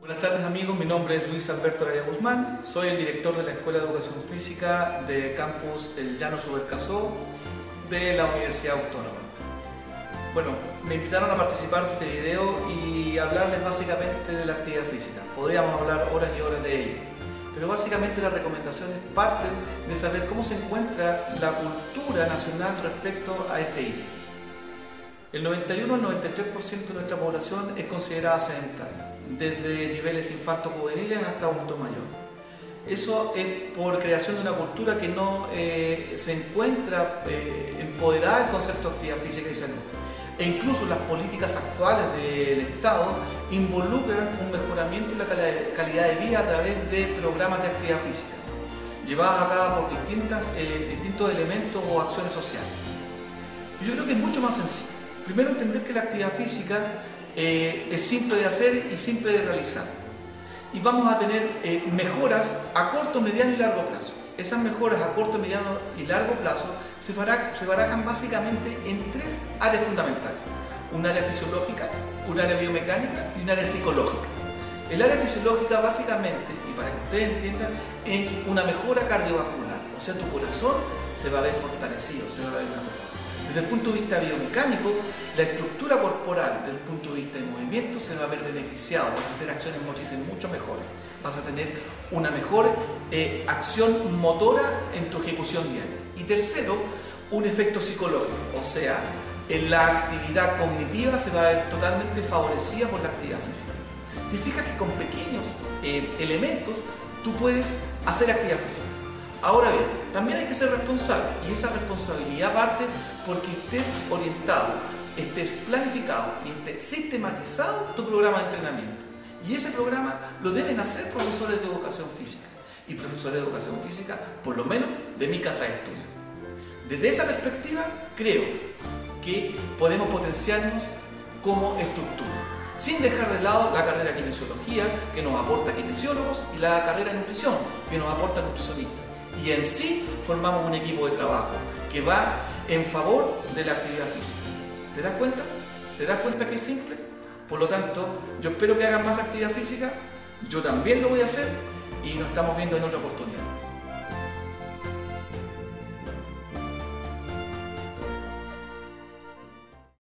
Buenas tardes amigos, mi nombre es Luis Alberto Araya Guzmán, soy el director de la Escuela de Educación Física de Campus El Llano Subercasó de la Universidad Autónoma. Bueno, me invitaron a participar de este video y hablarles básicamente de la actividad física. Podríamos hablar horas y horas de ella, pero básicamente las recomendaciones parten de saber cómo se encuentra la cultura nacional respecto a este ítem. El 91 al 93% de nuestra población es considerada sedentaria, desde niveles infanto-juveniles hasta adulto mayor. Eso es por creación de una cultura que no se encuentra empoderada en el concepto de actividad física y salud. E incluso las políticas actuales del Estado involucran un mejoramiento en la calidad de vida a través de programas de actividad física, llevadas a cabo por distintos elementos o acciones sociales. Yo creo que es mucho más sencillo. Primero, entender que la actividad física es simple de hacer y simple de realizar. Y vamos a tener mejoras a corto, mediano y largo plazo. Esas mejoras a corto, mediano y largo plazo se barajan básicamente en tres áreas fundamentales. Un área fisiológica, un área biomecánica y un área psicológica. El área fisiológica básicamente, y para que ustedes entiendan, es una mejora cardiovascular. O sea, tu corazón se va a ver fortalecido, se va a ver mejorado. Desde el punto de vista biomecánico, la estructura corporal, desde el punto de vista de movimiento, se va a ver beneficiado. Vas a hacer acciones motrices mucho mejores. Vas a tener una mejor acción motora en tu ejecución diaria. Y tercero, un efecto psicológico. O sea, en la actividad cognitiva se va a ver totalmente favorecida por la actividad física. Te fijas que con pequeños elementos tú puedes hacer actividad física. Ahora bien, también hay que ser responsable, y esa responsabilidad parte porque estés orientado, estés planificado y estés sistematizado tu programa de entrenamiento. Y ese programa lo deben hacer profesores de educación física, y profesores de educación física, por lo menos, de mi casa de estudio. Desde esa perspectiva, creo que podemos potenciarnos como estructura, sin dejar de lado la carrera de kinesiología, que nos aporta kinesiólogos, y la carrera de nutrición, que nos aporta nutricionistas. Y en sí formamos un equipo de trabajo que va en favor de la actividad física. ¿Te das cuenta? ¿Te das cuenta que es simple? Por lo tanto, yo espero que hagan más actividad física, yo también lo voy a hacer y nos estamos viendo en otra oportunidad.